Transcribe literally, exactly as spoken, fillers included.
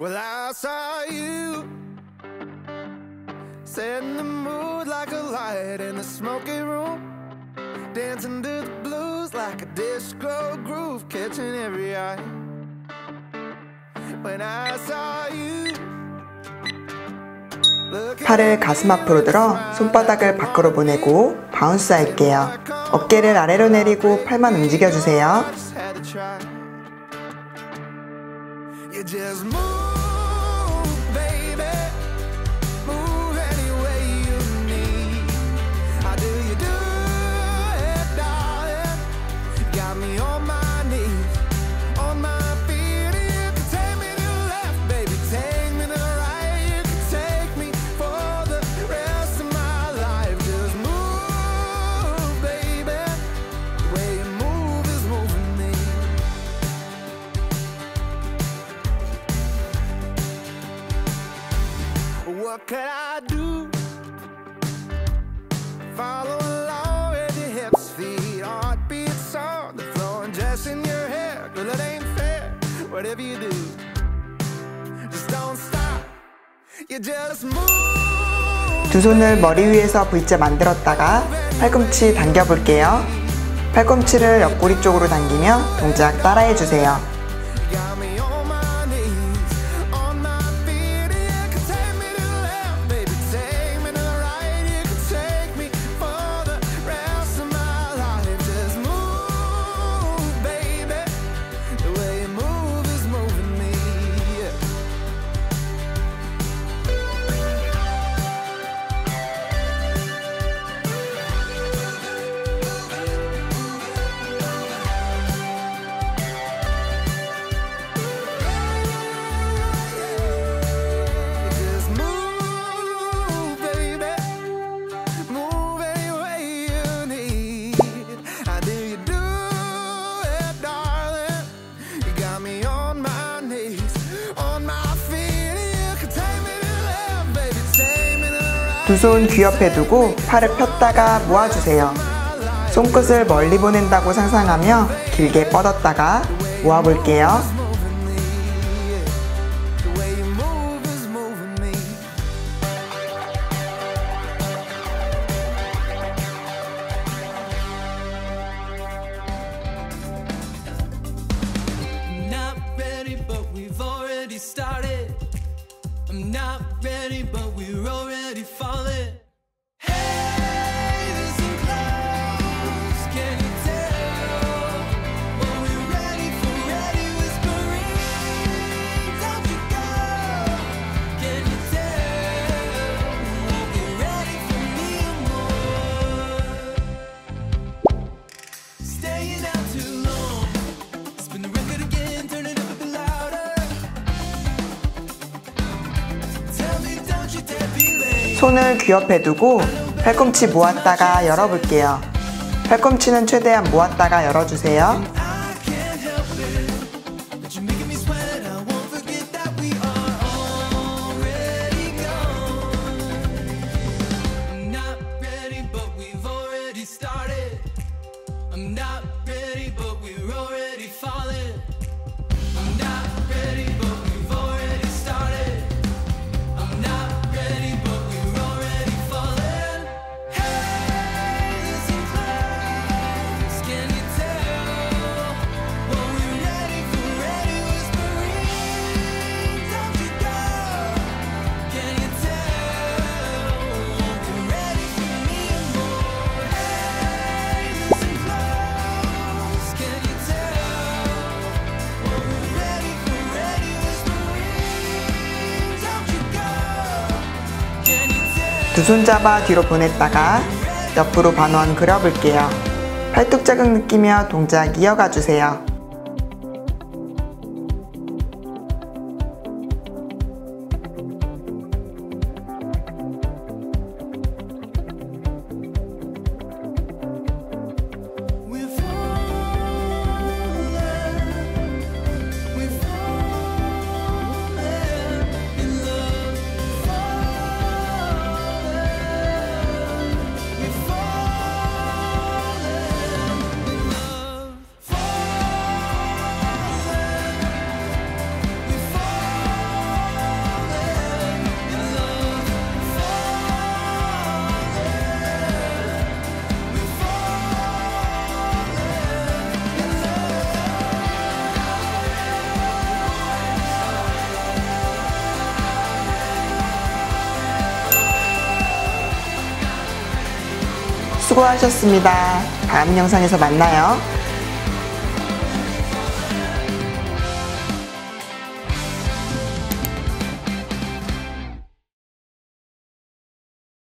Well, I saw you setting the mood like a light in a smoky room, dancing to the blues like a disco groove, catching every eye. When I saw you. 팔을 가슴 앞으로 들어 손바닥을 밖으로 보내고 바운스 할게요. 어깨를 아래로 내리고 팔만 움직여주세요. What could I do? Follow along with your hips, feet, heartbeat, song, the floor, and just in your hair. Girl, it ain't fair. Whatever you do, just don't stop. You just move. 두 손을 머리 위에서 V자 만들었다가 팔꿈치 당겨볼게요. 팔꿈치를 옆구리 쪽으로 당기며 동작 따라해주세요. 두 손 귀 옆에 두고 팔을 폈다가 모아주세요. 손끝을 멀리 보낸다고 상상하며 길게 뻗었다가 모아볼게요. I'm not ready, but we're already falling. Hey, listen close, can you tell? What we're ready for, ready whispering. Don't you go, can you tell? What we're ready for me and more. Staying out too long, spin the record again, turn it up a bit louder. 손을 귀 옆에 두고 팔꿈치 모았다가 열어볼게요. 팔꿈치는 최대한 모았다가 열어주세요. 두 손 잡아 뒤로 보냈다가 옆으로 반원 그려볼게요. 팔뚝 자극 느끼며 동작 이어가 주세요. 수고하셨습니다. 다음 영상에서 만나요.